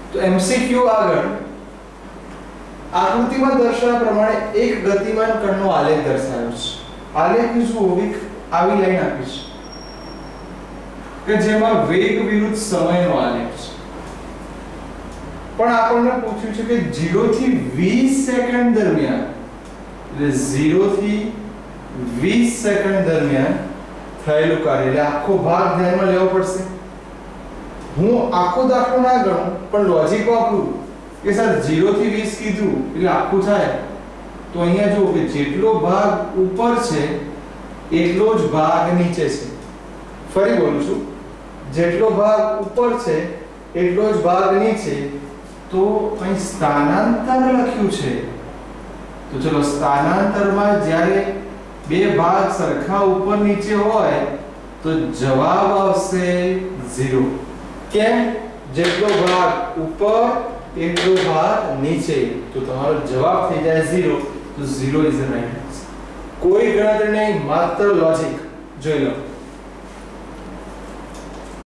તો એમસીક્યુ આગળ આકૃતિમાં દર્શાવ્યા પ્રમાણે એક ગતિમાન કણનો આલેખ દર્શાવ્યો છે. આલેખ જુઓ, આવી લાઈન આપી છે કે જેમાં વેગ વિરુદ્ધ સમયનો આલેખ છે. પણ આપણને પૂછ્યું છે કે 0 થી 20 સેકન્ડ દરમિયાન, એટલે 0 થી 20 સેકન્ડ દરમિયાન થયેલું કાર્ય, એટલે આખો ભાગ ધ્યાનમાં લેવો પડશે. હું આખો દાખલો ના ગણું પણ લોજિક વાપરું કે સર 0 થી 20 કીધું એટલે આખું થાય, તો અહીંયા જુઓ કે જેટલો ભાગ ઉપર છે એટલો જ ભાગ નીચે છે. ફરી બોલું છું, જેટલો ભાગ ઉપર છે એટલો જ ભાગ નીચે. તો અહીં સ્થાનાંતર લખ્યું છે, તો ચલો સ્થાનાંતરમાં જ્યારે બે ભાગ સરખા ઉપર નીચે હોય તો જવાબ આવશે 0. કેમ? જેટલો ભાગ ઉપર એટલો ભાગ નીચે, તો તમારો જવાબ થઈ જાય 0. તો 0 ઇઝ ધ રાઈટ આન્સર. કોઈ ગણતરી નહીં, માત્ર લોજિક. જોઈ લો.